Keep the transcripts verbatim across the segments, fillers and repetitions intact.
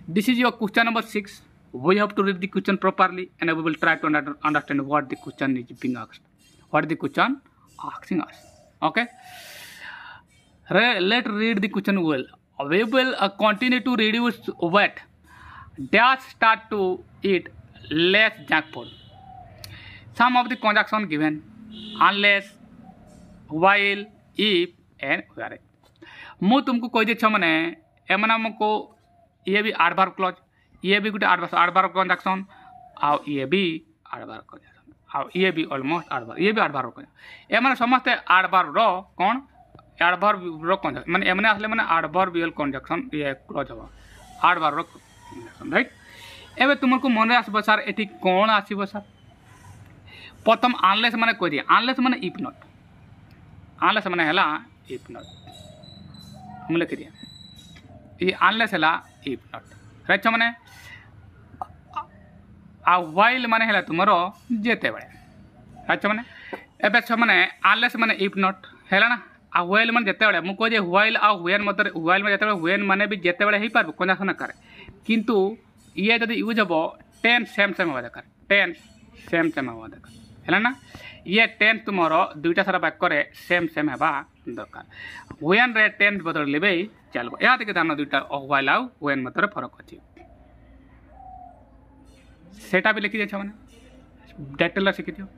This is your question number six. We have to read the question properly and we will try to under understand what the question is being asked. What the question asking us. Okay. Re let's read the question well. We will uh, continue to reduce weight. Dash start to eat less junk food. Some of the conjunction given: unless, while, if and where. मु तुमको कह दे मैंने एमना को ये भी adverb clause, ये भी गोटे एडवर्ब कंजक्शन, आ ये भी एडवर्ब कंजक्शन, आ ये भी ऑलमोस्ट एडवर्ब, ये भी एडवर्ब कंजक्शन। एमने समस्ते एडवर्ब रो कौन एडवर्ब रो कंजक्शन माने एमने आसले माने एडवर्बियल कंजक्शन ये क्लॉज हवा एडवर्ब रो कंजक्शन, राइट। एबे तुमको मन आसबो सर एठी कोन आसीबो सर प्रथम अनलेस माने कह दिए अनलेस माने इफ नॉट, अनलेस माने हला इफ नॉट हम लिख दिया ये अनलेस हला इफ नॉट, राइट। माने आ व्हाइल माने हला तुमरो जेते बळे, राइट। माने एबे छ माने अनलेस माने इफ नॉट हला ना, आ व्हाइल माने जेते बळे मु कह जे व्हाइल आ व्हेन मत व्हाइल माने जेते बळे व्हेन माने भी जेते बळे हे पारबो कंजक्शन करे, किंतु ये जदि यूज हबो टेंस सेम सेम होबा दरकार, टेंस सेम सेम होबा दरकार है ना। ये टेंस तुमरो दुईटा सारा वाक्य रे सेम सेम हेबा दरकार। व्हेन रे टेंस बदल लेबे चलबो या देखि दाना दुईटा व्हाइल आ व्हेन मतरे फरक अछि सेटा भी लिखि दे छ माने डिटेल लिखि दियो।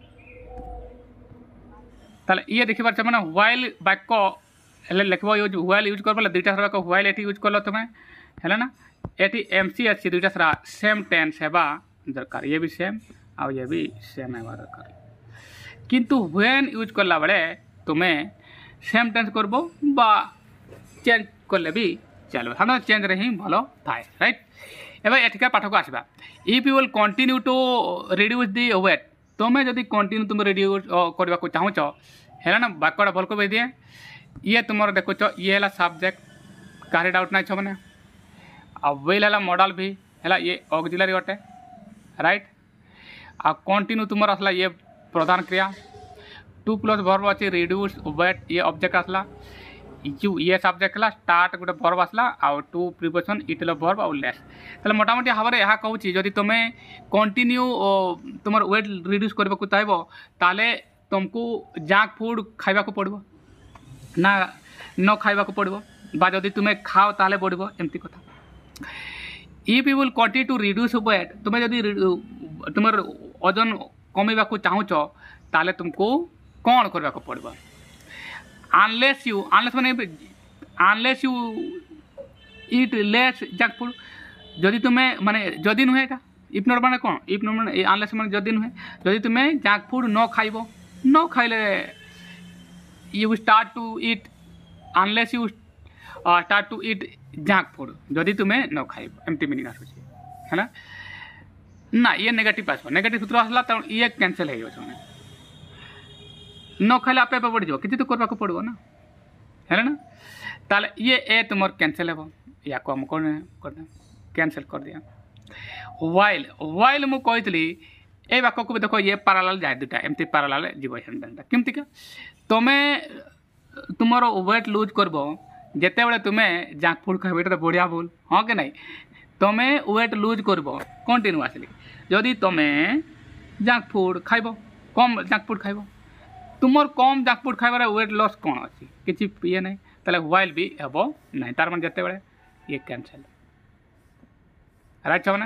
ताले ये देखि बार छ माने व्हाइल वाक्य हेले लिखबो यूज व्हाइल यूज करबो दुईटा सारा वाक्य व्हाइल एठी यूज करलो तमे हैला ना। एटी एमसी अछि दुईटा सारा सेम टेंस हेबा दरकार, ये भी सेम आ ये भी सेम हेबा दरकार, किंतु व्हेन यूज करला बेले तुम्हें सेम टेंस करबो बा चेंज करले भी चलबो, हम चेंज रे ही भलो थाए, राइट। एबे एठिका पाठ को आसीबा if you will continue to reduce the weight, तुम्हें जदि कंटिन्यू तुम रिड्यूस करबा को चाहो छ हैला ना वाक्यटा भल को बे दिए। ये तुमर देखो छ ये हला सब्जेक्ट कारे डाउट नै छ माने आ वेल हला मॉडल भी हला ये ऑक्सिलरी अटे, राइट। आ कंटिन्यू तुमर असला ये प्रधान क्रिया, टू प्लस वर्ब अच्छे रिड्यूस वेट ये ऑब्जेक्ट आसला, यू ये सब्जेक्ट हला, स्टार्ट गोटे वर्ब आसला आ टू प्रिपोजिशन इट लो वर्ब और लेस। ताले मोटामोटी भाव यहाँ कहूँ जदि तुम कंटिन्यू तुम वेट रिड्यूस करबा को चाहबो ताले तुमको जंक फूड खाइबा को पड़बो ना न खाइबा को पड़बो, बा जदि तुम खाओ ताले बढ़बो एमती कथा। If you will continue to reduce weight, तुम जदि तुम वजन कमेबा को चाहो छ ताले तुमको कौन करबा को पड़बो अनलेस यू अनलेस माने unless you eat less junk food, जदि तुम्हें माने जदि नुहे एटा इफ नॉट माने कौन इफ नॉट माने अनलेस माने जदि नुहे, जदि तुम्हें जंक फूड न खाइबो न खाइले you start to eat unless you start to eat junk food, जदि तुम्हें न खाइबो एमती मीनिंग आसुची है ना ना। ये नेगेटिव आसबो, नेगेटिव सूत्र आसला त ये कैंसिल हो जाय न खाइले आपे आपे बढ़ जाओ किछि तो करबा को पड़बो ना है ना। ताले ये ए तुमर कैंसिल हेबो या को हम कोन कर कैंसिल कर दिया। व्हाइल व्हाइल मु कहितली ए वाक्य को देखो ये पैरेलल जाय दुटा एमती पैरेलल जीव हेंदा केमती का तमे तुमरो वेट लूज करबो जेते बेले तुमे जंक फूड खाइबो एटा बढ़िया बोल हां के नहीं, तमे वेट लूज करबो कंटिन्यूअसली जदि तमे जंक फूड खाइबो कम जंक फूड खाइबो तुमर कम जंक फूड खाइबार वेट लॉस कौन अच्छी किसी ये नहीं ताले व्हाइल भी हेबो नहीं तार मन जेते बेले ये कैंसिल, राइट छ ना।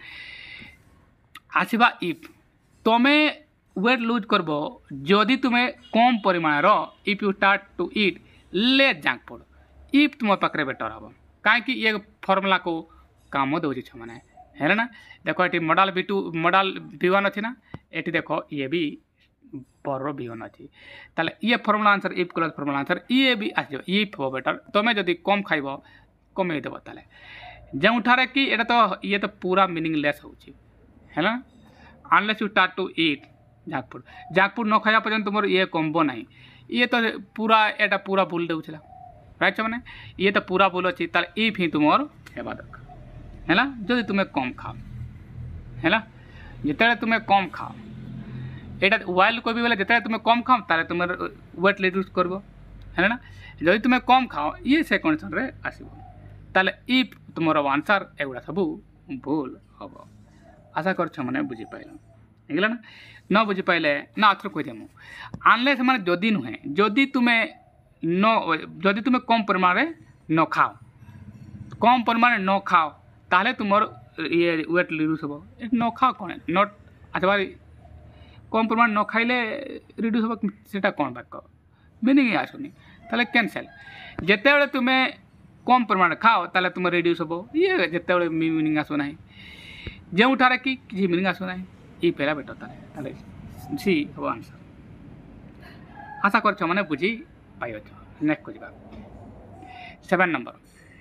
आसीबा इफ तमे वेट लूज करबो जदि तुमे कम परिमाण रो if you start to eat less junk food, if तुम पाखरे बेटर हम कहीं ये फर्मुला को काम दौर मैंने है ना। देखो ये मॉडल भी टू मॉडल भी वन अच्छी ना, ये देखो ये भी पर भी वन अच्छी ताले ये formula answer if close formula answer ये भी आस इफ हो बेटर तुम्हें जदि कम खाइब कमे देव ताले जोठारे कि एटा तो ये तो पूरा मीनिंगलेस है ना। Unless you start to eat junk food junk food न खाया पर्यंत तुम ये कमबो ना, ये तो पूरा एटा पूरा भूल देउछला, राइट मैंने ये तो पूरा भूल अच्छी ताले इफ ही तुमर हेबा दरकार है ना। जदि तुम्हें कम खाओ है ना जिते तुम्हें कम खाओ एटा व्हाइल को भी बोले जिते तुम्हें कम खाओ ताले तुम वेट रिड्यूस करबो है ना। जदि तुम्हें कम खाओ ये से कंडीशन रे आसीबो ताले इफ तुमर आंसर एगुड़ा सब भूल हम आशा कर मैंने बुझीपाल ହେଇଗଲା ନା न बुझीपाले ना आथर कहीदे मु आनलेस माने जदि नुहे जदि तुम्हें न जदि तुम्हें कम परिमाण न खाओ कम परिमाण न खाओ ताहले तुमर ये वेट रिड्यूस हो न खाओ कौन नट अथवा कम परिमाण न खाइले रिड्यूस हो सेटा कौन बाक मिनिंग आसुनी ताले कैंसल जिते तुम्हें कम परिमाण खाओ ताले तुम रिड्यूस हो ये जिते मिनिंग आसुना जो कि किसी मिनिंग आसुना ये पहला बेटर ताले सी हम आंसर आशा कर मैंने बुझी पाई नेक्स्ट को seven number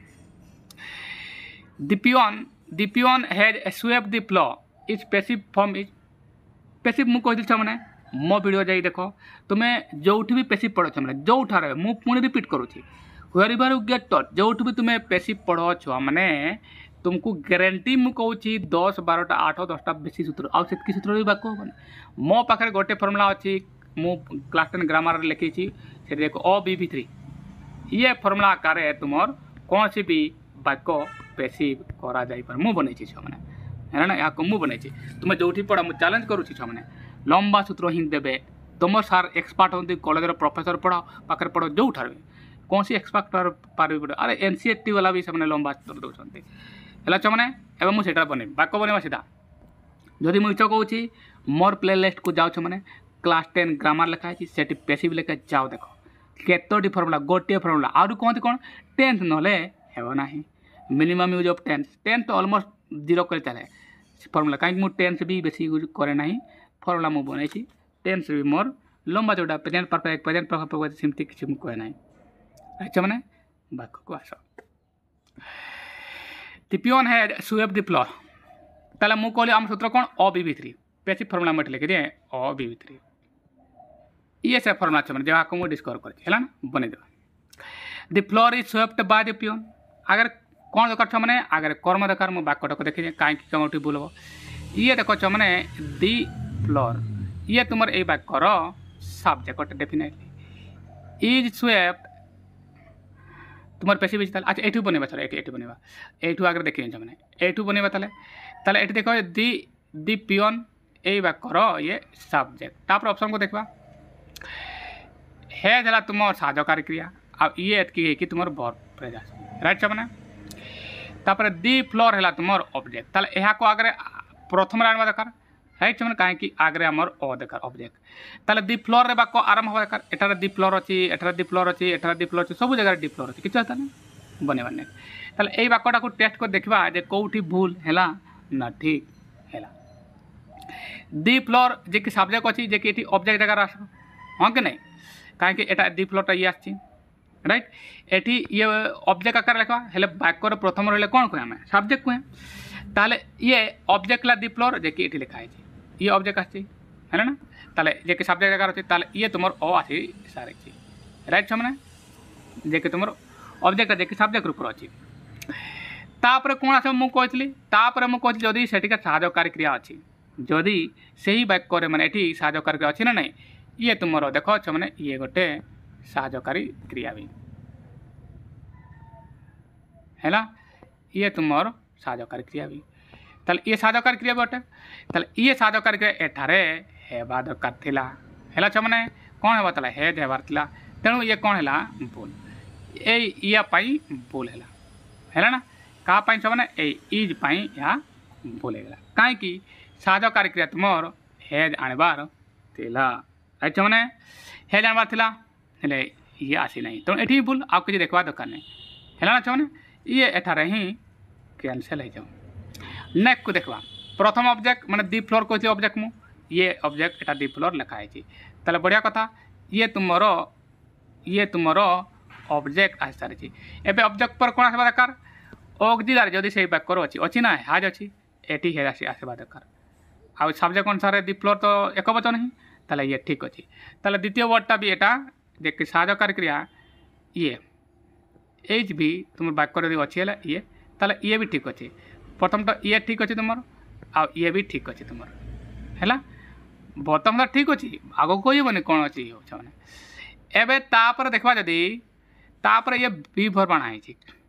The peon, the peon had swept the plow. Its passive form is passive मु कहि छ माने मो वीडियो जाई देखो तुम्हें जोठी भी पैसिव पढ़ो छ माने जोठा रे मु पुणी रिपीट करू छी wherever you get taught जोठी भी तुम्हें पैसिव पढ़ो छ माने तुमको गारंटी मु कहू छी दस बारह टा आठ दस टा बेसी सूत्र आ सेतकी सूत्र भी बाको माने मो पाखरे गोटे फार्मूला अछि मु क्लास टेन ग्रामर लिखी छी से देखो ओ बी बी थ्री ये फार्मूला आकार तुमर कौन सी भी बाको पैसिव करा जाई पर मु बनै छी छ माने है ना या को मु बनै छी तुम जोठी पढ़ा मु चैलेंज करू छी छ माने लंबा सूत्र हिं देबे तुम सार एक्सपर्ट होंदी कॉलेज रो प्रोफेसर पढ़ा पाकर पढ़ो जोठार कौन सी एक्सपर्ट पार भी अरे एनसीईआरटी वाला भी से लंबा सूत्र दउछंती हला छ माने एबे मु सेटा बनै बाको बनै सीधा जदि मु इच्छा कहू छी मोर प्लेलिस्ट को जाउ छ माने क्लास टेन ग्रामर लिखा छी सेटी पैसिव लेके जाओ देखो केतोटी फार्मूला गोटे फार्मूला आरु कोन कोन टेंथ नले हेबो नाही minimum use of tense tense तो ऑलमोस्ट जीरो कर चले फार्मूला कहीं मु टेंस भी बेसी यूज करे ना फार्मूला मु बनै छी टेंस भी मोर लंबा जोड़ा प्रेजेंट परफेक्ट प्रेजेंट परफेक्ट सिमती किछ मु कहे ना अच्छा माने बाक को आसो the peon had swept the floor ताले मु कहली हम सूत्र कोन O B B three passive formula मत लिख दे ओ बी बी थ्री ये से फार्मूला छ माने जेहा को मु डिस्कवर कर हला ना बने दे the floor is swept by the peon अगर कौन दरकार छ माने अगर कर्म दरकार मु बाक्यटा को देखि काई कि कौटी बोलबो ये देखो छ माने दी फ्लोर ये तुमर ए बाक्य रो सब्जेक्ट डेफिनेटली इज स्वेप्ट तुमर पैसिव इज अच्छा एठू बनेबा चलो एठी एठी बनेबा एठू अगर देखि छ माने एठू बनेबा ताले ताले एठी देखो दी दी पियोन ए बाक्य रो ये सब्जेक्ट तापर ऑप्शन को देखबा हे जला तुमर साधकारी क्रिया अब ये एतकी कि तुमर वर्ब फ्रेज राइट छ माने तापर दी फ्लोर है तुम ऑब्जेक्ट ताले यहाँ को आगे प्रथम आनवा दरकार राइट मैंने कहीं आगे आमर ओ दरकार ऑब्जेक्ट ताले दी फ्लोर रे बाक आरंभ हो दरकार एटार दी फ्लोर अच्छी एटार दी फ्लोर अच्छी एटार दी फ्लोर अच्छी सब जगह दी फ्लोर अच्छी किसी बनेबार नहीं ताले यही बाकटा को टेस्ट कर देखा जे कौटी भूल है ना ठीक है दी फ्लोर जे कि सब्जेक्ट अच्छी जे कि ऑब्जेक्ट जगह आस हाँ कि नहीं कहीं एटा दी फ्लोरटा ये आसी राइट एटी ये ऑब्जेक्ट आकार लिखा हेले बाक्यर प्रथम रहिले कौन कहे आम सब्जेक्ट कहे ताले ये ऑब्जेक्ट ला दी फ्लोर जे कि लिखा है ये ऑब्जेक्ट आसी है ना ताले जे कि सब्जेक्ट आकार अच्छी ताले ये तुम ओ आसी सारे राइट छ माने जे कि तुम ऑब्जेक्ट जे कि सब्जेक्ट रूप अच्छी तापर कौन आस मु कहली तापर मु कहली जदि सेटिका साहाय्यकारी क्रिया अच्छी जदि सही बाक्य माने एटी साहाय्यकारी क्रिया अच्छी ना नहीं ये तुम देखो छ माने ये गोटे साहाय्यकारी क्रिया भी है ये तुमर साहाय्यकारी क्रिया भी ताले ये साहाय्यकारी क्रिया भी अटे ताले ये साहाय्यकारी क्रिया एठारे हेबा दरकार थिला हैला छ माने कोन हेबा ताले हे देबार थिला तेणु ये कोन हैला भूल ए या पाई भूल हैला हैला ना का पाई छ माने ए इज पाई या भूल हैला काई कि साहाय्यकारी क्रिया तुमर हेज आनबार थिला राइट छ माने हेज आनबार थिला हेले ये आसी नहीं तो एठी भूल आप किसी देखवा दरकार नहीं है ना चाहे ये एठारे ही कैंसल हो जाओ नेक्स्ट को देखवा प्रथम ऑब्जेक्ट माने दी फ्लोर कहते ऑब्जेक्ट मु ये ऑब्जेक्ट एटा दी फ्लोर लिखा है ताले बढ़िया कथा ये तुमरो ये तुमरो ऑब्जेक्ट आस सारी एबे ऑब्जेक्ट पर कौन आसवा दरकार ऑक्सिलरी जदि से बाक्यर अच्छी अच्छी ना हाज अच्छी एटी हे आसी आसवा दरकार आ सब्जेक्ट अनुसार दी फ्लोर तो एक वचन ही ताले ये ठीक अच्छी ताले द्वितीय वर्डटा भी एटा देख साहाय्यकारी क्रिया ये एच भी तुम बाक्य यदि अच्छी है ये ताले ये भी ठीक अच्छे प्रथम तो ये ठीक अच्छे तुम आ ये भी ठीक अच्छे तुम है बर्तमान तो ठीक अच्छे आग कहबनी कौन अच्छी मैंने एवं तापर देखा जदि तापर ये बी भर बना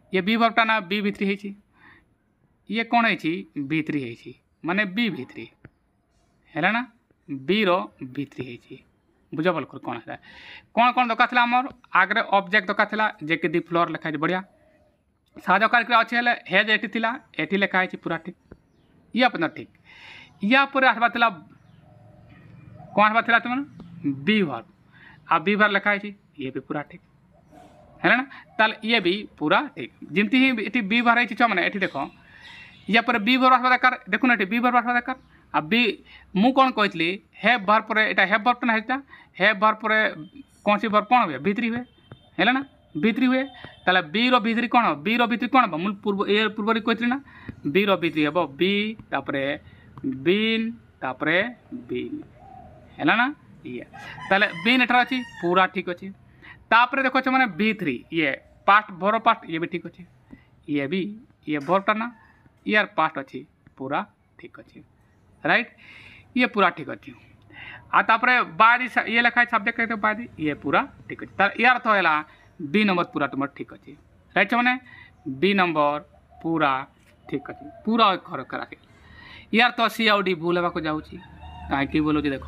ये बी वर्बटा ना बी भित्री है ये कौन है भित्री है माने बी भित्री है ना बी रो भित्री है बुझ भल कर कौन है कौन कौन दरकार था आमर आगे ऑब्जेक्ट दरकार था जे कि दी फ्लोर लिखाई बढ़िया साहकार अच्छे हेज एटी थिला एटी लिखाई पूरा ठीक ये अपन ठीक या पर आसबार था कौन आसबार था तुम बी वर्ब आ बी वर्ब लिखाई ये भी पूरा ठीक है ना ताल ये भी पूरा ठीक जमती ही ये बी वर्ब है मैंने ये देख या पर बी वर्ब आसबा दरकार देखो ना बी वर्ब आसबा दरकार आ बी मु कौन कही हेव वर्ब पर एटा हेव वर्ब ना है हेव वर्ब पर कौन सी वर्ब कौन हुए भित्री हुए है ना भित्री हुए ताले बी रो भित्री कौन बी रो भित्री कौन हम पूर्व ए पूर्व कही ना बी रो भित्री हे बी तापरे बीन तापरे बीन है ना ये ताले बीन एठार अच्छी पूरा ठीक अच्छे तापरे देखो मैंने बी थ्री ये पास्ट भर पास्ट ये भी ठीक अच्छे ये भी ये भरटा ना यार पास्ट अच्छी पूरा ठीक अच्छे राइट ये पूरा ठीक अच्छे आ तापरे बाद ये लिखा है सब्जेक्ट कहते बाद ये पूरा ठीक अच्छे यार तो है बी नंबर पूरा तुम ठीक अच्छे राइट मैंने बी नंबर पूरा ठीक अच्छे पूरा घर करा यार तो सी आउ डी भूल होगा जाऊँगी कहीं बोलूँ देख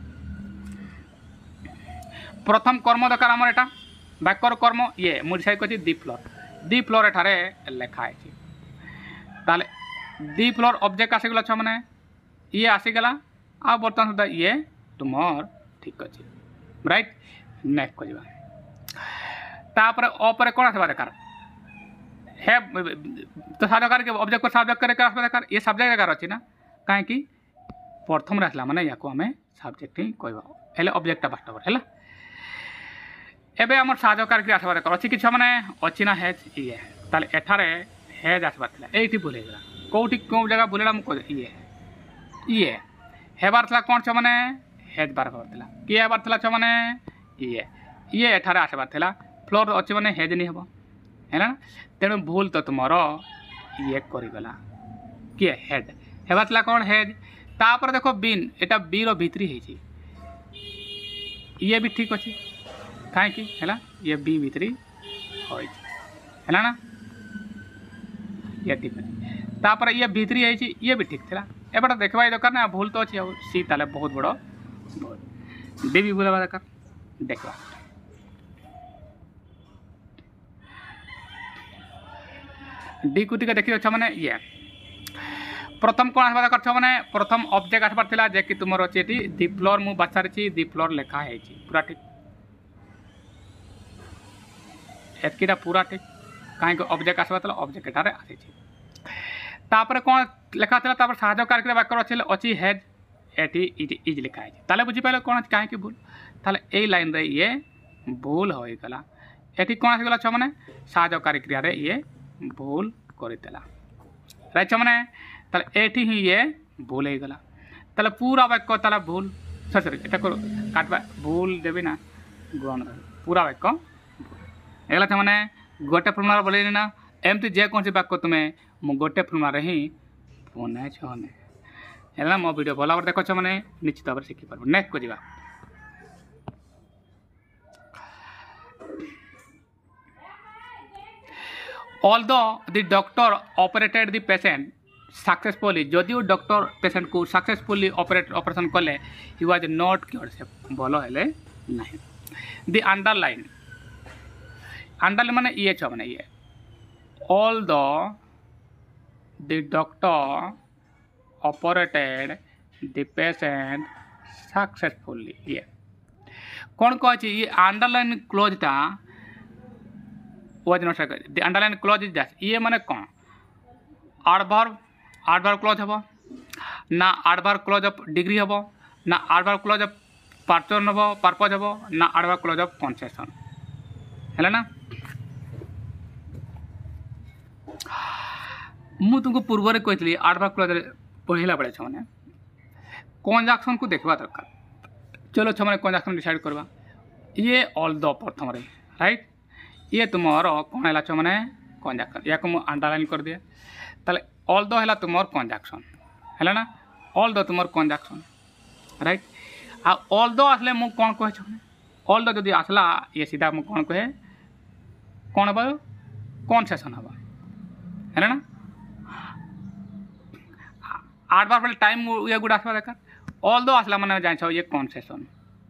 प्रथम कर्म दरकार आमर एटा वाक्यर कर्म ये मुझे कही दी फ्लोर दी फ्लोर एठारे लिखाई ताले दी फ्लोर ऑब्जेक्ट आसीगला छ मैंने ये आसीगला आ बर्तमान सुधा ये तुमर ठीक अच्छे राइट नेक्स्ट कर तापर अपर कौन आसवा दरकार है तो साधकार के ऑब्जेक्ट को सब्जेक्ट करे आसवा दरकार ये सब्जेक्ट दरकार अच्छी ना कहीं प्रथम आसला माने या आम सब्जेक्ट ही कहवा हेले ऑब्जेक्ट फास्ट है एबे आम साधकार के आसवा दरकार अच्छी कि मैंने अच्छी ना हेज ये ताले एठारे हेज आसबार था ये भूल कौटी कौ जगह भूलला ये ये हेबार था कौन छ मैंने हेज बार था किए हेबार था छ मैंने ये ये एठारे आसबार था फ्लोर अच्छे मैंने हेज नहीं हम है ना तेणु भूल तो तुम ये करगला किए हेड हेबार था कौन हेज तापर देखो बीन एटा बी रो भित्री है ये भी ठीक अच्छे कहीं है ये बी भित्री है ना ये ठीक अच्छे तापर ये भित्री है ये भी ठीक था एबार देखा दरकार ना भूल तो अच्छी सी ताले बहुत बड़ डी भी भूल दरकार देखा डी को टिके देखी मैंने ये प्रथम कौन आसवा दरकार मैंने प्रथम ऑब्जेक्ट आसबार था जे कि तुम अच्छे दी फ्लोर मु बाछारी दी फ्लोर लिखा है पूरा ठीक एतकीटा पूरा ठीक कहीं ऑब्जेक्ट आसवा था ऑब्जेक्ट एठारे आसी तापर कौन लिखा था तापर साहाय्यकारी वाक्य अच्छे अच्छी हेज एटी इज लिखा है ताले बुझी पाइल कौन कहीं भूल ताले ए लाइन रे ये भूल हो गला एटी कौन आसीगला छ मैंने साहाय्यकारी क्रिया रे ये भूल करदेला राइट मैंने ताले एटी ही ये भूल हो गला ताले पूरा वाक्य ताले भूल सर सर एटा को काटबा भूल देबी ना ग्रहण पूरा वाक्य एगला मैंने गोटे फर्मुला बोले ना एमती जेकोसी वाक्य तुम्हें मु गोटे फर्मुला ही बना छने है मो वीडियो भल भाव देख मैंने निश्चित भाव शिखिपार नेक्स्ट को जा although the doctor operated the patient successfully जदिव डॉक्टर पेशेंट को सक्सेसफुली ऑपरेट ऑपरेशन कले ही वाज नॉट क्योर से भल है ना द अंडरलाइन अंडरलाइन माने ये छ माने ये although the doctor operated the patient successfully ये कौन कह ये अंडरलाइन क्लोजटा was not the underline clause is that ये माने कौन एडवर्ब एडवर्ब क्लोज हम ना एडवर्ब क्लोज ऑफ डिग्री हम ना एडवर्ब क्लोज ऑफ पर्सन हम पर्पज हम ना एडवर्ब क्लोज ऑफ कंसेशन है ना मु तुमको पूर्व कही एडवर्ब क्लोज पढ़ला बेले छने कंजक्शन को देखा दरकार चलो छने कंजक्शन डिसाइड करवा ये ऑल्दो प्रथम रे राइट ये तुमर कौन है छने कंजक्शन या को अंडरलाइन कर दिए ताले ऑल्दो है तुम कंजक्शन है ना ऑल्दो तुम कंजक्शन राइट आ ऑल्दो आसले मु कौन कहे छने ऑल्दो जदि आसला ये सीधा मु कौन कहे कौन हम कनसेसन हम है ना आठ बार पहले टाइम ये गुड आसवा दरकार ऑल दो आसला मैंने जान ये कनसेसन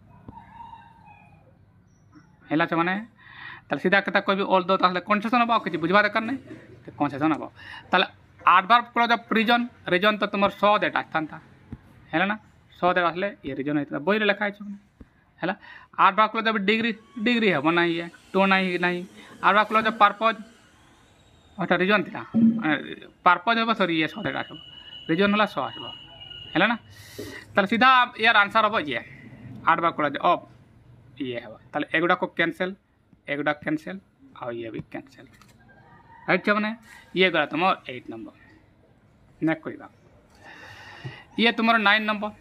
है मैंने सीधा कथा कह ऑल दो कनसेसन हम कि बुझा दरकार नहीं तो कनसेसन हम ताले आठ बार क्लोज ऑफ रिजन रिजन तो तुम सौ डेट आसता है ना सौ डेट आसले ये रिजन होता बही लिखा है आठ बार क्लोज ऑफ डिग्री डिग्री हम ना ये टू ना ना आठ बार क्लोज ऑफ पर्पज ओटा रिजन थी पर्पज हम सरी ये सौ डेट आस रिजन है सौ आसब है ना ताले सीधा यार आंसर हम ये आठ बार क्लोज ऑफ ये हम ताले एगुड़ा को कैंसल एगुड़ा कैंसल और ये भी कैंसल राइट छे मैंने ये गला तुम एट नंबर नेक्स्ट करवा ये तुम नाइन नंबर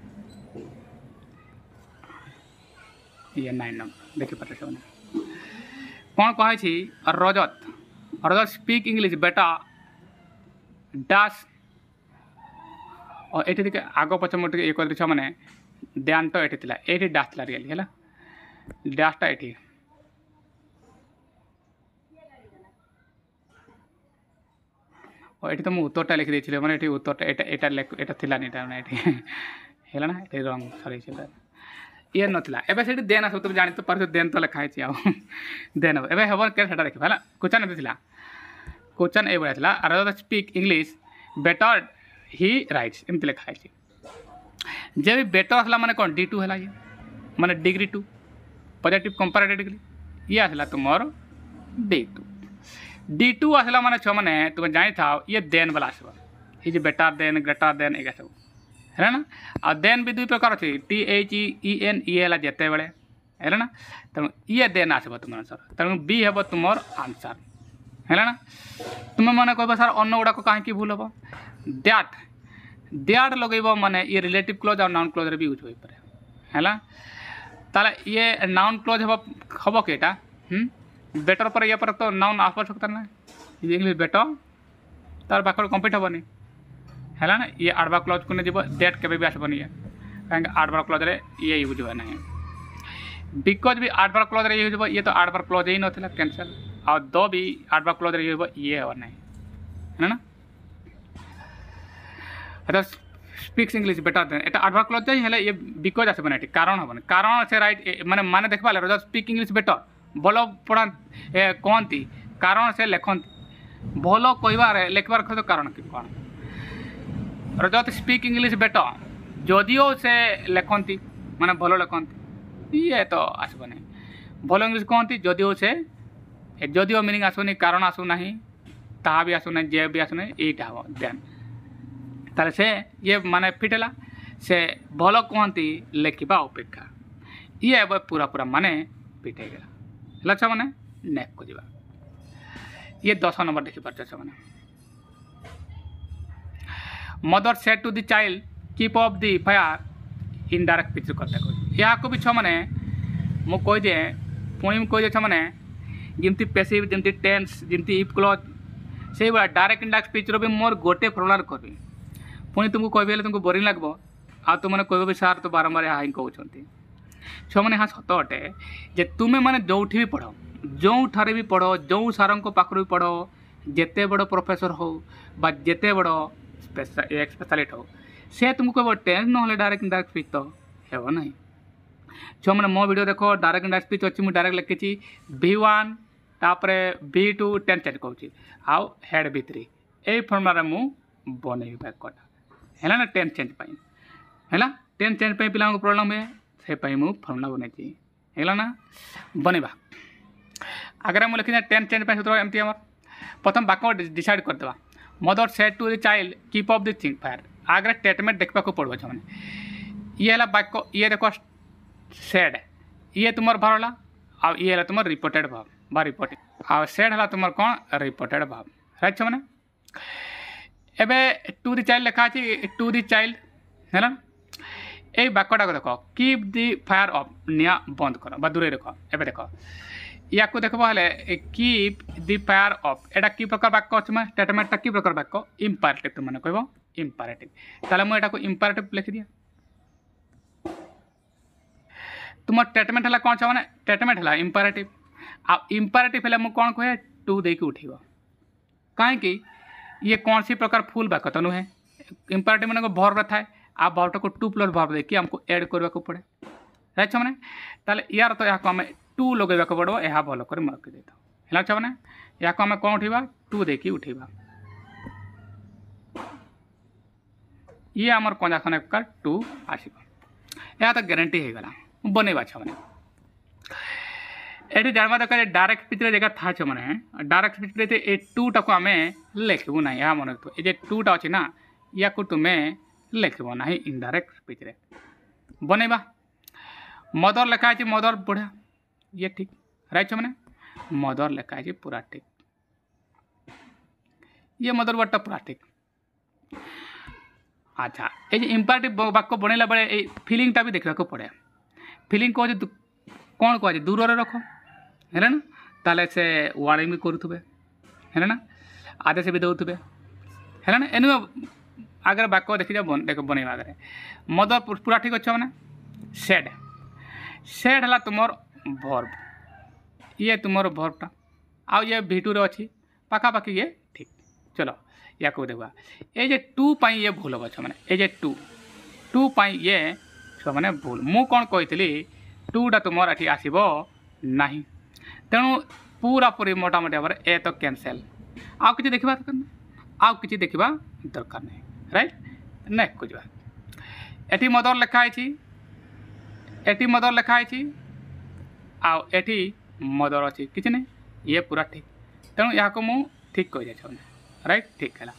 ये नाइन नंबर देखी पारे से कौन कहे रजत रजत स्पीक इंग्लिश बेटा डैश और ये देखिए आग पच मुझे ये कर मैंने ध्यान तो ये ये डैश था रियली है डैशटा ये ये तो मुझे उत्तरटा लिखी देती मैंने ये उत्तरटा यहाँ यहाँ थिलानी है ना ये रंग सरी ये नाला एवं से देन आस तुम जानी तो पार देन तो लिखाई देन हम एवं हम क्या देखा है क्वेश्चन ये क्वेश्चन ये भाया रजत स्पीक इंग्लिश बेटर ही राइट्स एमती लिखाई जे भी बेटर आसला माने कौन डी टू है ये माने degree two positive comparative degree ये आसला तुम डी टू डी टू आसला माने छ माने तुम जानी था ये देन वाला आसब ये बेटर देन ग्रेटर देन ये सब है ना और देन भी दुई प्रकार अच्छे T H E N E है जिते बड़े है ना तेणु ये देन आसब तुम आंसर तेणु बी हे तुम आंसर है ना तुम मैंने कह सर अन्न गुड़ाक कहीं भूल हम दैट दैट लगेब माने ये रिलेटिव क्लोज और नाउन क्लोज भी यूज हो पारे है ना ताले ये नाउन क्लोज हम हम किटा बेटर पर ये पर तो नाउन आस सकता ना इंग्लिश बेटर तार बाखर कम्प्लीट हेनी है ना ये आठ बार क्लोज को नहीं डेट के भी आसबनी कहीं आठ बार क्लोज ये यूज हुए ना बिकज भी आठ बार क्लोज यूज हो ये तो आठ बार क्लोज ही ना कैंसल और दो भी आठ बार क्लोज यूज हो ये हो नहीं है ना अच्छा स्पीक्स इंग्लिश बेटर देन एटा आठ बार क्लोज है ये बिकज आसबना ये कारण हम कारण से राइट माने माने देखा रजत स्पीक इंग्लिश बेटर भल पढ़ा कहती कारण से लिखती भल कह लिखबार तो कारण कि कौन रजत स्पीक इंग्लिश बेटर जदिओ से लिखती माने भल लिखती ये तो आसब नहीं भल इंग्लिश कहती जदिओ से जदिओ मीनिंग आसुनी कारण आसुना ता भी आसुना जे भी आसुना यहीटा हम देन ताले से ये माने फिटेला से भल कहती लिखा अपेक्षा ये पूरा पूरा माने फिटे गला है मैंने नेक्स्ट को जा ये दस नंबर देखी पार्छ मैंने mother said to the child keep up the fire indirect picture करते यहाँ को भी छ मैंने मु कहीदे पुणी कहीदे छ मैंने जमती पेसिव जमती टेंस जमती इफ क्लोज से भाया डायरेक्ट इंडायरेक्ट पिक्चर भी मोर गोटे फर्मुला करबी पुणी तुमको कह तुमको बोरिंग लगब आ तुम मैंने कह भी सार तो बारंबार यहाँ कहते छो मैंने हाँ सत अटे जे तुम्हें मैंने जो भी पढ़ जो ठारे भी पढ़ जो सार पाखर भी पढ़ जिते बड़ प्रोफेसर हो बा जिते बड़ स्पेशलिस्ट हो से तुमको कह टेंस ना डायरेक्ट इंडायरेक्ट स्पीच तो हे ना छो मैंने मो वीडियो देखो डायरेक्ट इंडायरेक्ट स्पीच अच्छी मुझे डायरेक्ट लिखी वी वन तापर वी टू टेन चेंज करुँच आउ हेड वी थ्री यही फर्मुला मु बनई बैकटा है ना टेन चेंज है टेन चेंज पिला प्रोब्लेम हुए से मुझे फर्मुला बनई है ना बनवा आगे मुझे लिखी टेन चेंज सूत्र एमती प्रथम बाक डिसाइड करदे mother said to the child keep up the thing fire आगे स्टेटमेंट देखा पड़ो मैंने ये है बाक्य ये देख सेड ये तुम भरला आ ये है तुम रिपोर्टेड भाव बा रिपोर्टिंग आ सेड है तुम कौन रिपोर्टेड भाव राइट मैंने एवं टू द चाइल्ड लिखा टू द चाइल्ड है ना ये बाक्यटा को देख कीप द फायर अफ निया बंद कर दूरे रख एवं देख या देख कीप द फायर अफ एटा कि प्रकार बाक्य अच्छे स्टेटमेंटा कि प्रकार बाक्य इम्पारेटिव तुम मैंने कह इम्पारेटिव ताले मुझे को इम्पारेटिव लिखि दिया तुम स्टेटमेंट है कौन मैंने स्टेटमेंट है इम्पारेटिव आ इम्पारेटिव है मुझे कौन कहे टू देकी उठेब कहीं ये कौन सी प्रकार फुल वाक्य तो नुहे इंपरेटिव मान भर्व थाए आ भर्वटा को टू प्लस भर्व देखिए आमको एड करने को पड़े राइट छो मैंने ताले यार तो यहाँ आम टू लगेगा पड़ो यह भल कर मन रखी है छो मैंने या आम कौन उठेबा टू देखी उठेबा ये आमर कंजाक्शन एक प्रकार टू आसब यह तो ग्यारंटी हो गला बनवा छो मैंने ये जानवा दरकार डायरेक्ट स्पीच जगह था छो मैंने डायरेक्ट स्पीच ये टू टाक आम लिखबू ना यह मन रखो ये टूटा अच्छे ना या को तुम्हें लिखब ना इनडायरेक्ट स्पीच रे बनवा मदर लिखाई मदर बढ़िया ये ठीक राइट छो मैंने मदर लिखाई पूरा ठीक ये मदर वर्डटा पूरा ठीक अच्छा ये इंपरेटिव वाक्य बनैला बेले फिलिंगटा भी देखा पड़े फिलिंग कह कौन कह दूर रे रख है ना ताले से वार्निंग भी करुवे है ना आदेश भी दौथे है ना एनु आगे वाक्य देखी जाओ देख बनवा आगे मदर पूरा ठीक अच्छे मैंने सेड सेड है तुम भर्व ये तुम भर्वटा आउ ये भिटू अच्छी पाखापाखि ये ठीक चलो या को देखा ये जे टू पाई ये भूल हम मैंने ये जे टू टू पाई ये छुआ मैंने भूल मु कौन कही टूटा तुम ये आसब ना तेणु पूरा पूरी मोटामोटी भाव ए तो कैंसल आउ कि देखा दरकार ना आउ कि देखा दरकार नहीं राइट नेक्स्ट को जा एटी मदर लिखाई एटी मदर लिखाई आउ एटी मदर अच्छी किसी नहीं ये पूरा ठीक तेणु या मुझे ठीक कही जाए राइट ठीक है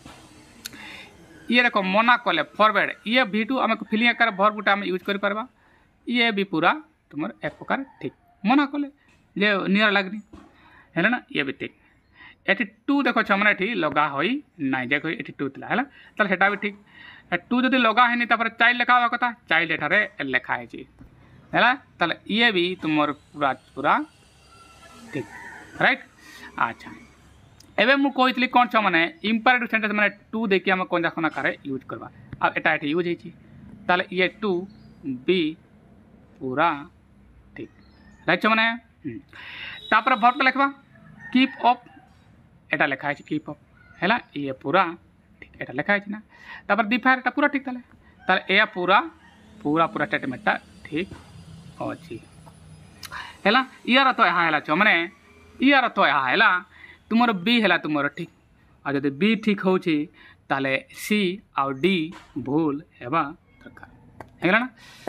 ये देखो मना कले फॉरवर्ड ये भी टू आम फिलिंग आकार भर्वटा आम यूज कर पार्बा ये भी पूरा तुम एक प्रकार ठीक मना कले जे नियर लगनी है ना ये भी ठीक एटी टू देखो छमने एटी लगा होई नाई जे एटी टू थिला है ताले सेटा भी ठीक टू जदि लगा है तापर चाइल्ड लिखा हुआ कथा चाइल्ड एठारे लिखा है है ताले ये भी तुम पूरा पूरा ठीक राइट अच्छा एवं मुझे कही कौन छ मैंने इंपरेटिव सेंटेंस मैंने टू देखिए आम कंजाक्शन आकार यूज करवा अब एटा एटी यूज होता ये टू बी पूरा ठीक राइट छ मैंने तापर भर्व लिखवा कीप अप एटा लिखा है कीप अप है ये पूरा ठीक एटा लिखा है ना तापर डिफायर एटा पूरा ठीक ताले ताले ए पूरा पूरा पूरा स्टेटमेंटटा ठीक अच्छी है यार तो यहाँ है छ मैंने यार तो यहाँ है तुमर बी है तुमर ठीक आ जब बी ठीक हो ताले सी आउ डी भूल हेबा दरकार है ना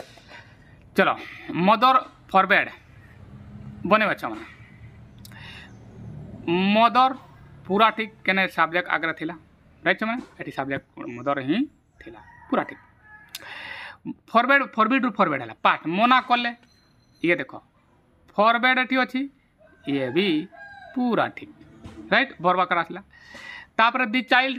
चलो मदर फॉरवर्ड बने अच्छा मैंने मदर पूरा ठीक केने सब्जेक्ट आगे थिला राइट मैंने ये सब्जेक्ट मदर ही थिला पूरा ठीक फॉरवर्ड फॉरवर्ड रु फॉरवर्ड है पार्ट मना कले ये देख फॉरवर्ड ये अच्छी ये भी पूरा ठीक राइट भरवा कर आसला तापर दी चाइल्ड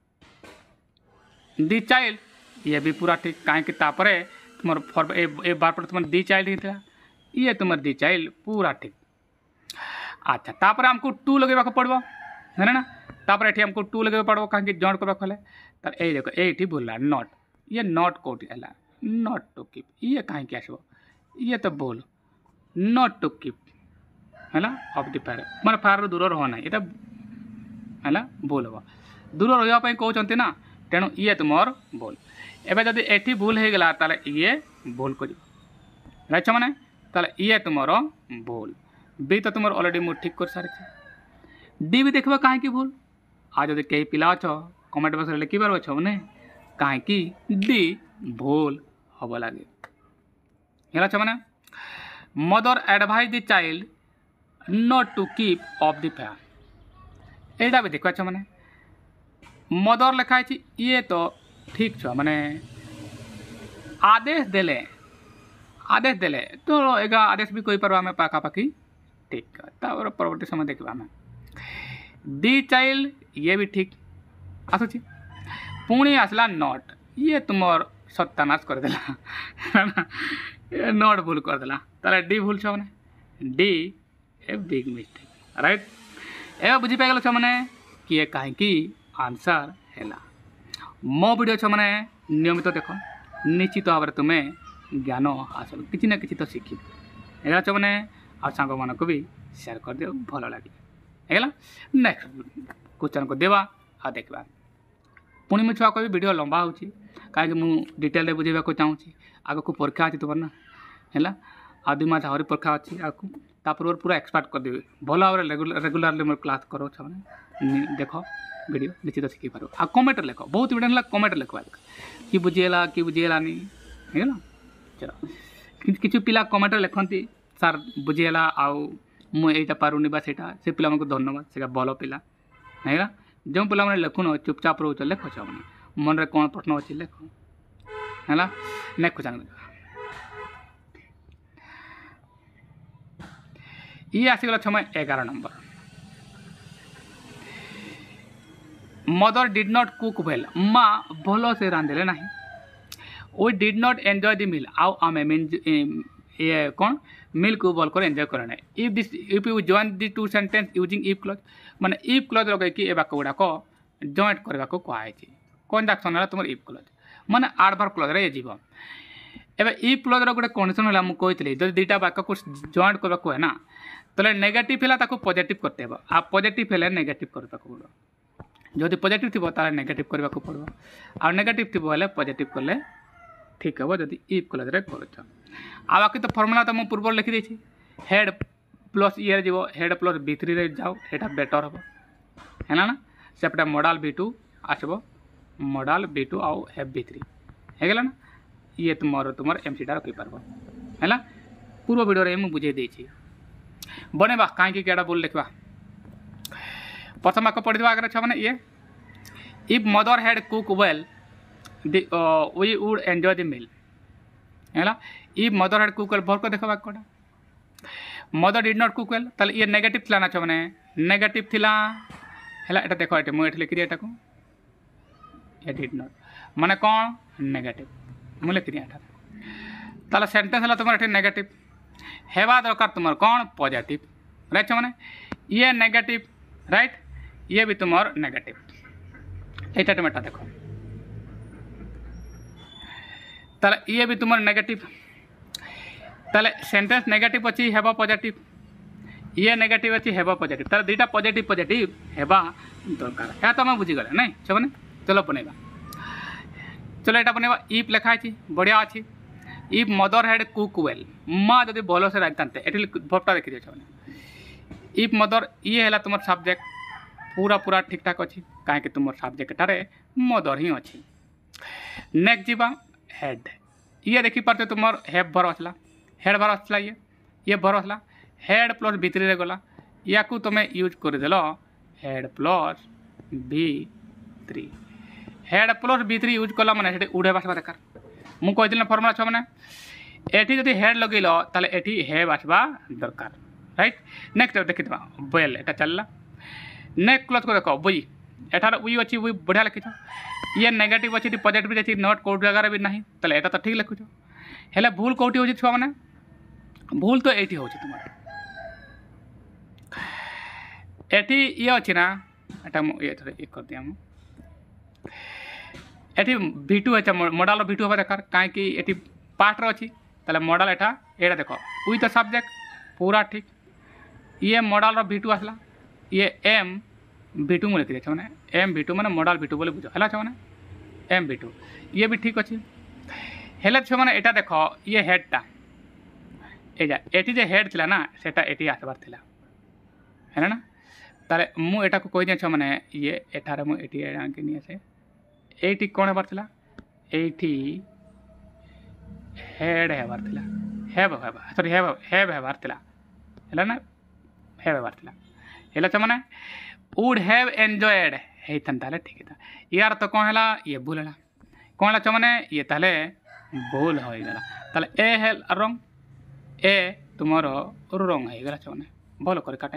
दी चाइल्ड ये भी पूरा ठीक कहीं तुम फॉर ए बार पर तुम दी चाइल्ड ही था ये तुम दी चाइल्ड पूरा ठीक अच्छा तापर हमको टू लगे पड़ो है ना तापर ये हमको टू लगे पड़ो कहीं जॉइंट करवा हेले तर ए देखो ये भूल नॉट ये नॉट कोट है नॉट टू कीप ये कहीं के आसो ये तो भूल नॉट टू कीप है ऑफ द फायर मैं फायर दूर रहना ये है भूल हम दूर रही कहते ना तेणु ये तुमर भूल एवं जब ये भूल हो गला ताले ये भूल कर राइट मैंने ताले ये तुमर भूल बी तो तुम अलरेडी मुझे ठीक कर सारी डी भी देखा कहीं भूल आज जब कई पिला अच्छ कमेंट बक्स लिखि पार अच्छ मैंने कहीं डी भूल हम लगे है मैंने mother advise the child not to keep off the fire एटा भी देखा मैंने मदर लिखाई ये तो ठीक छ मैंने आदेश देले आदेश देले तो एगा आदेश भी कोई पार्बा हमें पाखापाखि ठीक तापर परवर्ती समय देखा हमें दी चाइल्ड ये भी ठीक आसुची पुणी आसला नॉट ये तुमर सत्यानाश करदेला नॉट भूल करदेला ताले डी भूल छ मैंने डी ए बिग मिस्टेक राइट ए बुझी पाइल छ मैंने किए कहीं आंसर है मो वीडियो छ मैंने नियमित देख निश्चित भाव में तुम्हें ज्ञान हासिल किसी ना किसी तो शिखी एगा छ मैंने आ सांग मानक भी शेयर कर दियो भल लगे। है नेक्स्ट क्वेश्चन को देवा आ देखा पुणी मुझे छुआ कह वीडियो लंबा हो कहीं मुझे डिटेल बुझेबा चाहूँ आग को परीक्षा अच्छी तुम ना है आ दुई मास आहरी परीक्षा अच्छी आगे तापर पूरा एक्सपर्ट करदेवी भल भाव रेगुलारली मोर क्लास करो छे देख वीडियो निश्चित शिखी पार आ कमेंट लिख बहुत वीडियो कमेंट लिखवा कि बुझीगला कि बुझीगलानी है चलो किसी पिला कमेंट लिखती सार बुझीगला आउ मुझे पारुनी बा से पिला धन्यवाद से भल पिला है जो पिला मैंने लिखुन चुपचाप रोच लिख मन रे कौन प्रश्न अच्छी लिख है नेक्स्ट क्वेश्चन ये आसीगला समय एगार number mother did not cook well माँ भल से रांधे ना we did not enjoy the meal आउ आमे मीन ये कौन मिल को भल कर एंजॉय करना if this if you join the two sentence using if clause माने इफ क्लॉज लगे ए वाक्य गुड़ाक जॉइंट करने को कहुई कंजक्शन है तुम इफ क्लॉज माने एडवर्ब क्लॉज रे जीव एबे इफ क्लॉज रो गोटे कंडीशन है मुझे कहती जो दुईटा वाक्य को जॉइंट करने को है ना तो नेगेटिव है पॉजिटिव करते हैं आ पॉजिटिव है नेगेटिव करने को पड़ो जदि पॉजिटिव थी तार नेगेटिव करने को पड़ो आ नेगेटिव थी बोले पॉजिटिव कले ठीक हे जदि इफ क्लॉज रे कर आ बाकी तो फर्मुला तो मुझे पूर्व लिखी देती हेड प्लस ये जीव हेड प्लस बी थ्री रे जाओ यहाँ बेटर हम है ना सेपटे मॉडल बी टू आसब मॉडल बी टू आउ एफ बी थ्री है ना ये तुम तुम एम सीटा रखिपार है पूर्व वीडियो मुझे बुझे देती बनेबा कहीं क्या बोल लिखा प्रथम आगे पढ़ी आगे छा मैंने ये if mother had cook well we would enjoy the meal है if mother had cook well भर को देख वाक्यटा mother did not cook well ताले ये नेगेटिव थिला ना छा मैंने नेगेटिव थिला है एटा देख ये मुझे लिखी एटा को ये डिड नॉट माने कौन नेगेटिव मुझे लिखी एटा ताले सेंटेंस है तुम ये नेगेटिव हेवा दरकार तुम कौन पॉजिटिव राइट छा मैंने ये नेगेटिव राइट ये भी तुम नेगेटिव एटा तुम एटा देखो ताले ये भी तुम नेगेटिव ताले सेंटेंस नेगेटिव अच्छी हेबा पॉजिटिव ये नेगेटिव अच्छी हेबा पॉजिटिव ताले दुईटा पॉजिटिव पॉजिटिव हेबा दरकार या तो मैं बुझीगले नहीं छा मैंने चलो बनेगा चलो यहाँ बनेगा इफ लिखा बढ़िया अच्छी if mother had cook well माँ जब भल से रांधते ये भरटा देखी छा इफ मदर ये है तुम सब्जेक्ट पूरा पूरा ठीक ठाक अच्छी कहीं तुम सब्जेक्ट मदर ही अच्छी नेक्स्ट जीवा हेड ये देखी पार्थ तुम हेड भर आसला हेड भर आसला ये ये भर आसला हेड प्लस बी थ्री रे गला या तुम्हें यूज करदेल had plus B three had plus B three use कला मैंने उड़े आसवा दरकार मुझे कहती फर्मुला छो मैंने एटी जब हेड लगेल ताले एटी हेब आसवा दरकार राइट नेक्स्ट देखी वेल एटा चलला नेक्स्ट क्लॉज को देख बुई एठार उई अच्छी उई बढ़िया लिखी ये नेगेटिव अच्छी पॉजिटिव अच्छी नॉट कौट जगार भी ना ताले एटा तो ठीक लिखुच हेले भूल कौटी हो छुआ मैंने भूल तो ये हो तुम एटी ये अच्छी ना एटा ये थोड़ा ये कर दिया एटी भी टू है मॉडल भी टू हवा दरकार कहीं ये पार्ट रो अच्छी ताले मॉडल एटा एटा देख उई तो सब्जेक्ट पूरा ठीक ये मॉडल भी टू आसला ये एम भी टू लिखी छे मैंने एम भी टू मैंने मॉडल भी टू बोले बुझ है छे मैंने एम भी टू ये भी ठीक अच्छी हेले छे मैंने एटा देख ये हेडटा एजा एटी जे हेड थिला ना सेटा एटी आसबार थिला है ना ताले मु एटा को कहि दिया मैंने ये एठारे मु एटी आके नि आसे एटी कौन हेबार थिला एटी हेड हेबार थिला हेब हेब सॉरी हेब हेब हेबार थिला है ना हेब हेबार थिला हेला छ माने वुड हैव एंजॉयड हेतन ताले ठीक है यार तो कौन है ये भूल है कौन है माने ये ताले भूल हो गला ताले ए है रंग ए तुमर रंग हो गला छ माने भल कर काटे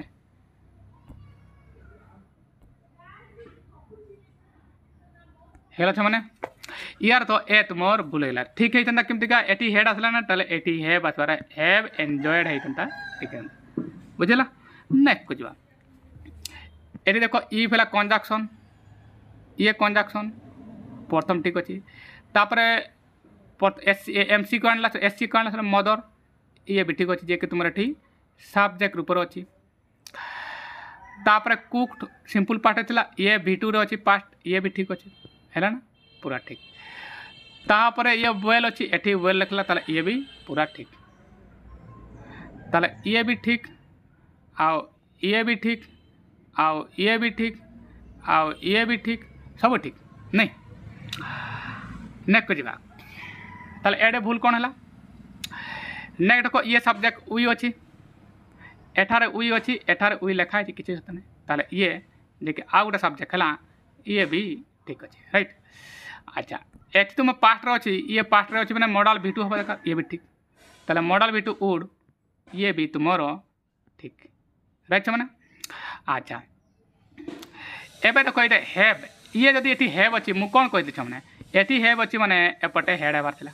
हेला छ माने यार तो ए तुमर भूल गला ठीक है तंदा केमति का एटी हेड आसला ना ताले एटी है बस बारे हैव एंजॉयड है तंता ठीक है बुझला नेक्स्ट कुछ ये देख इफ है कंजक्शन ये कंजक्शन प्रथम ठीक अच्छे तापर एम सी को आनला एस सी को आनला मदर ये भी ठीक अच्छे जे कि तुम ये सब्जेक्ट रूप अच्छी तापर कुक्ड सिंपल पार्ट थिला ये भी टू रे अछि पास्ट ये भी ठीक अछि हैला ना पूरा ठीक तापर ये वेल अछि एठी वेल लिखला ताले ये भी पूरा ठीक ताले ये भी ठीक आओ ये भी ठीक आओ ये भी ठीक आओ ये भी ठीक सब ठीक नहीं नेक्स्ट जीवा ताले एडे भूल कोन हला नेक्स्ट को ये सब्जेक्ट उई अछि एठारे उई अछि एठारे उई लिखा अछि किछि नहीं ताले ये लेके आ गोटे सब्जेक्ट हला ये भी ठीक अछि राइट अच्छा एठी तुम पास्ट रो अछि ये पास्ट रो अछि माने मॉडल भी टू होबा दरकार ये भी ठीक ताले मॉडल भी टू वुड ये भी तुमरो ठीक राइट माने अच्छा एबे देखो एटे हैव ये जदि एठी हैव अछि मु कोन कहि दिछ माने एठी हैव अछि माने एपटे हेड हेबार थिला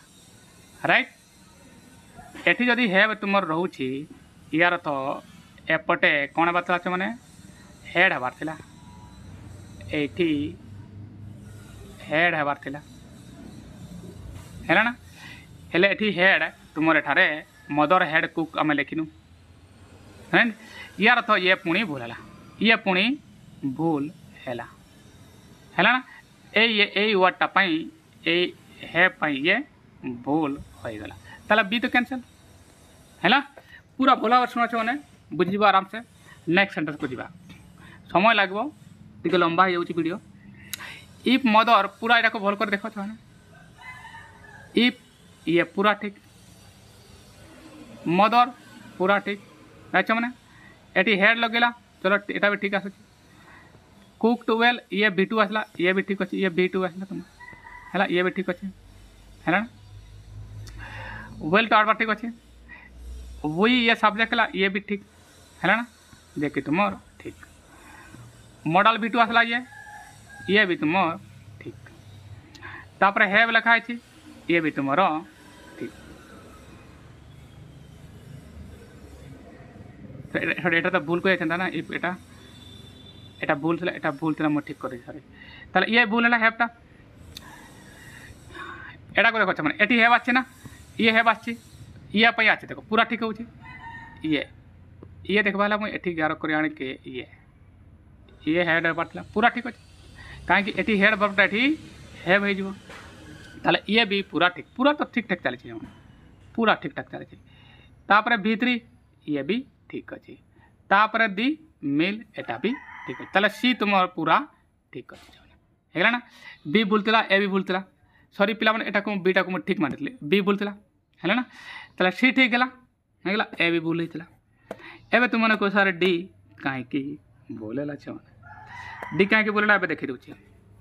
राइट एठी जदि हैव तुमर रहउछि यार तो एपटे कोन बात अछि माने हेड हेबार थिला एठी हेड हेबार थिला हैला ना हेले एठी हेड तुमर एठारे मदर हेड कुक आमे लेखिनु हैं यार तो ये पुणी भूल है ये पुणी भूल हैला हैला ना ए ये ए वर्डटा पई ए है पई ये भूल हो गला ताला बी तो कैंसिल हैला पूरा भोला और सुना छने बुझिबा आराम से नेक्स्ट सेंटेंस को दिबा समय लागबो टिके लंबा हो जाउची वीडियो इफ मदर पूरा एटा को भल कर देखो छने इफ ये पूरा ठीक मदर पूरा ठीक राइट माने एटी हेड लगेला चलो एटा भी ठीक आसे कुक टू वेल ये भी टू आसला ये भी ठीक अछि ये भी टू आसला तुम हैला ये भी ठीक अछि हैला वेल तो आर ठीक अछि वही ये सब्जेक्ट ला ये भी ठीक हैला ना देखि तुमर ठीक मॉडल भी टू आसला ये ये भी तुमर ठीक तापर हैव लिखा अछि ये भी तुमरो एटा तो भूल को ना एटा एटा भूल थला एटा भूल थला म ठीक करे सॉरी ताले ये भूल हला हेपटा एटा को देखो माने एटी हेब आछे ना ये हेब आछे ये पई आछे देखो पूरा ठीक होउछे ये ये देखबाला म एटी गारो करे आने के ये ये हेड बाटला पूरा ठीक होछे काहे कि एटी हेड बरटा एटी हेब हे जिवो ताले ये भी पूरा ठीक पूरा तो ठीक ठाक चले छे पूरा ठीक ठाक चले छे तापर भीतरी ये भी ठीक अच्छे तापर दी मिल एटा भी ठीक है ताले सी तुम पूरा ठीक अच्छे है ना बी भूलता ए भी भूलता सॉरी पिला माने एटा को बीटा को ठीक मानते बी भूलता है ना ताले सी ठीक है हैगला ए भी भूल होता एबे तुम को सारे डी कहीं की बोलेला छ माने डी कहीं की बोलेला एबे देखि दउछि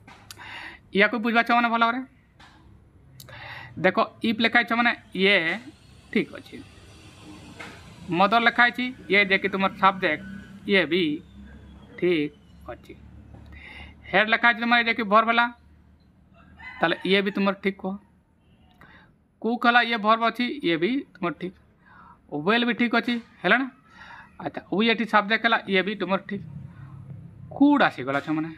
या को बुझबा छ माने भलो रे देखो इफ लिखा छ माने ये ठीक अच्छे मदर लिखा है ये देखिए तुम सब्जेक्ट ये भी ठीक अच्छे हेड लिखा है तुम देखिए भर वाला ताले ये भी तुम ठीक हो कुक हला ये भर अच्छी ये भी तुम ठीक वेल भी ठीक अच्छी है ना अच्छा वो ये सब्जेक्ट हला ये भी तुम ठीक कूड आसीगला छ माने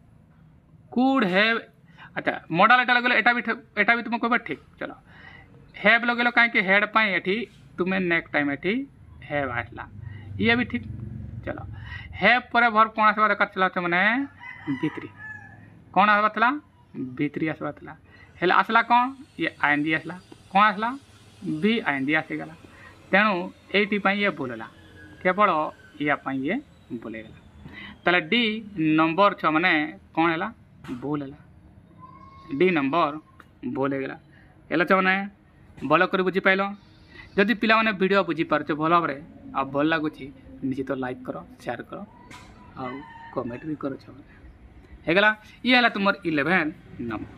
कूड हैव अच्छा मॉडल एटा लगले एटा भी एटा भी तुम कहबे ठीक चलो हैव लगेलो काहे कि हेड पाई एठी तुम्हें नेक्स्ट टाइम एठी हैव आसला ये भी ठीक चलो हैव पर भर कौन आसवा दरकार चला छ माने भीतरी कौन आसवा थला भीतरी आसवा थला हेला आसला कौन ये आईएनजी आसला कौन आसला भी आईएनजी आसी गला तेणु एटी पई ये बोलला केवल या पई ये बोले गला ताले डी नंबर छ माने कौन हैला बोल हैला डी नंबर बोले गला हेला छ माने भल कर बुझी पाइल जदि पिला माने वीडियो बुझी पारछ भल भाव आ भल लगुच निश्चित लाइक करो शेयर करो आ कमेंट भी करो छ हेगला ये हला तुमर इलेवन नंबर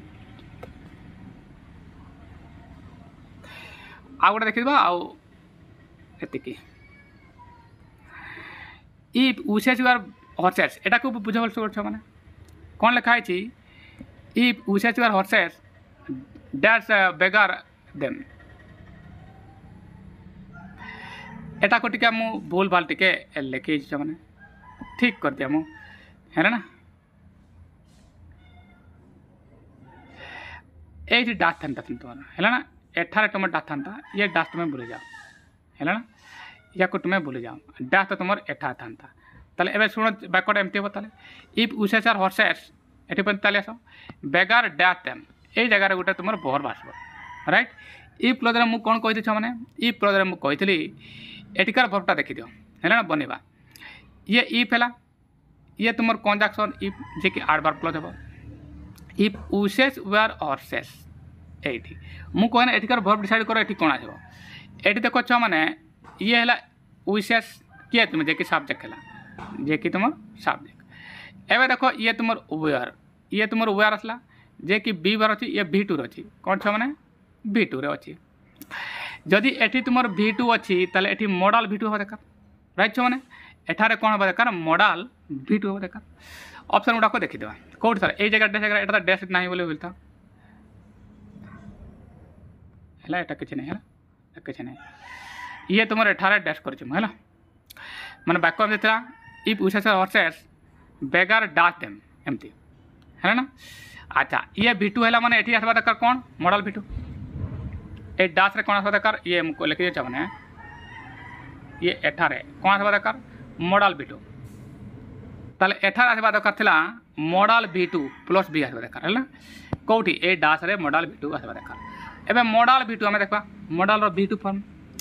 आ गोटे देखिबा आ एतिकी इफ wishes your horses एटा को बुझावल छ माने कोन लिखा है if wishes your horses dash beggar them एटा को टिके मु भूल भाल टिके लिखे माने ठीक कर दिया मु है ना ए डास था तुम्हारा है ना एठारे तुम डास था ये डास तुम्हें भूल जाओ है ना या को तुम्हें भूल जाओ डास तो तुम एठा था ताले एबे सुनो बैकवर्ड एमटी हो ताले इफ यूसेज आर हॉर्सेस एठी पण ताले आसो बेगार डैश देम ए जगह रे गुटे तुमर भर बासबो राइट इफ क्लोज रे मु कोन कहि दिछ माने इफ क्लोज रे मु कहितली एटिकार वर्बटा देखि दियो हैला ना बनेबा ये इफ हैला ये तुमर कंजक्शन इफ जे कि एडवर्ब क्लोज हो इफ यूसेज वेयर हॉर्सेस एठी मु कहना एटिकार वर्ब डिसाइड करो एठी कोन आछो एठी देखो छ माने ये हैला यूसेज के तुम जे कि सब्जेक्ट हैला जे कि तुम सब्जेक्ट एबे देखो ये तुमर वेयर ये तुमर वेयर असला जे कि बी बार अछि ये भी टू रे अछि कोन छ माने भी टू रे अछि जदि एठी तुमर भी टू अछि ताले एठी मॉडल भी टू हो देखा राइट छ माने एठारे कोन हो देखा मॉडल भी टू हो देखा ऑप्शन गुडा को देखि देबा कोड सर ए जगह डैश एटा डैश नाही बोले बोलता हैला एटा किछ नै हैला किछ नै ये तुमर एठारे डैश कर छ हैला माने बैकअप देतरा if wishes horses beggars dash them एमती है ना अच्छा ये भी टू है माने एठी आसबा दरकार कौन model V to A dash रे कौन आसबा दरकार ये हमको लिख दियो माने ये एठारे कौन आसबा दरकार मॉडल भी टू ताले एठारे आसबा दरकार थिला model V two plus B आसबा दरकार है ना कोठी ए डैश रे मॉडल भी टू आसबा दरकार एबे मॉडल भी टू हमें देखबा मॉडल रो भी टू फॉर्म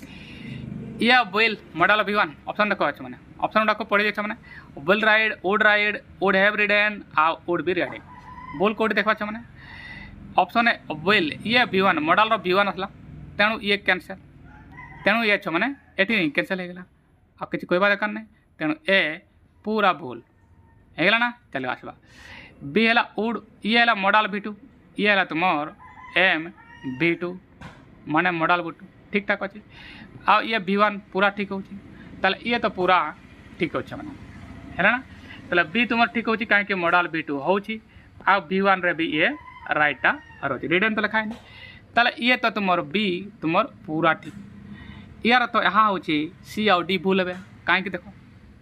या will model of V one option देखो अछि माने ऑप्शन गुडा को पढ़ी जाय माने will ride would ride would have ridden आ वुड बी राइडिंग बोल कोड देखा छ माने ऑप्शन है विल ये वी वन मॉडल रो वी वन असला तेणु ये कैंसिल तेणु ये छ माने एठी कैंसिल हे गेला आ किछ कोइबा दरकार नै तेणु ए पूरा भूल हे गेला ना चलो आसबा बी हैला वुड ये हैला मॉडल भी टू ये हैला तुमर एम भी टू माने मॉडल भी टू ठीक ठाक अछि आ ये वी वन पूरा ठीक होछि ताले ये तो पूरा ठीक होछि माने है ना ताले बी तुमर ठीक होछि काहे कि मॉडल भी टू होछि आ वी वन रे भी ये राइटा रोछि रिडन तो लिखाय नै ताले ये तो तुमर बी तुमर पूरा ठीक यार तो यहाँ होछि सी और डी भूल हेबे काहे कि देखो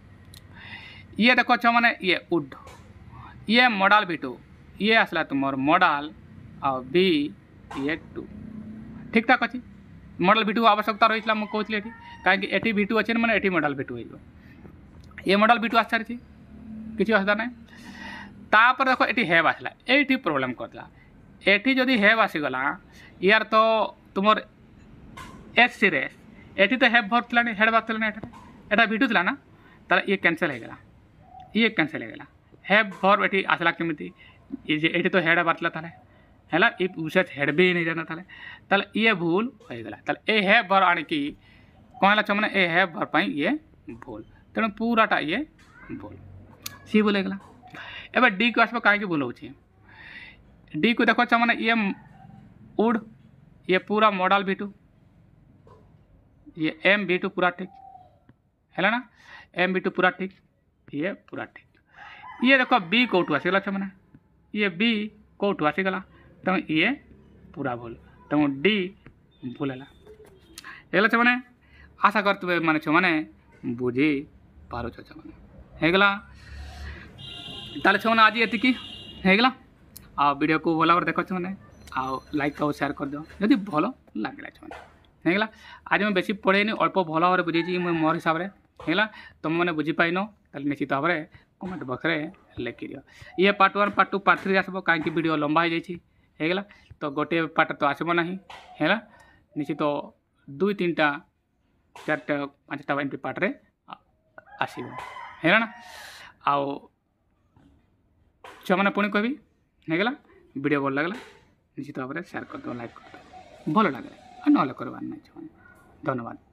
ये देखो छ माने ये वुड ये मॉडल भी टू ये असला तुमर मॉडल और बी ये टू ठीक ठाक अछि मॉडल भी टू आवश्यकता रही मु कहली एठी काहे कि एठी भी टू अछि माने एठी मॉडल भी टू हो ये मॉडल भी टू आसार छी किछि असदा नै तापर देखो एठी हेव आसला एठी प्रॉब्लम करला एठी जदी हेव आसी गला यार तो तुमर एस सीरीज एठी तो हेव वर्ब थला नै हेड वर्ब थला नै एटा एटा भी टू थला ना ताले ये कैंसिल हे गेला ये कैंसिल हे गेला हेव वर्ब एठी आसला केमिति ये जे एठी तो हेड वर्ब थला ताले हैला इफ यूसेज हेड भी नहीं जाना ताले ताले ये भूल हो गेला ताले ए है भर आनी की कहला छ माने ए है भर पई ये भूल तेणु पूराटा ये भूल सी बोले गेला एबे डी को आसबा काहे के भूल होछि डी को देखो छ माने ये वुड ये पूरा मॉडल भी टू ये एम भी टू पूरा ठीक हैला ना एम भी टू पूरा ठीक ये पूरा ठीक ये देखो बी कोठु आसी गेला छ माने ये बी कोठु आसी गेला तो ये पूरा भूल तो डी भूल है माने आशा करते माने छो माने बुझी पारो छ माने हेगला ताले छो माने आज एतिकी हेगला आ वीडियो को भला और देखो छ माने आ लाइक और शेयर कर दो यदि भलो लागला छ माने हेगला आज मैं बेसी पढ़ेनी अल्प भला और बुझी छी मोर हिसाब रे हेगला तुम माने बुझी पाइनो ताले निश्चित भाव रे कमेंट बॉक्स रे लिखि दियो ये part one part two part three आसबो काहे कि वीडियो लंबा हो जाई छी हेगला तो गोटे पार्ट तो आसब ना है निश्चित तो दुई तीन टा चार्टा पाँचटा एमती पार्ट रे आसब है ना आओ छुआ मैंने पुणी कहबी हेगला वीडियो भल लगला निश्चित भाव में शेयर कर दो लाइक कर दो भल लगे ना करवार नहीं धन्यवाद।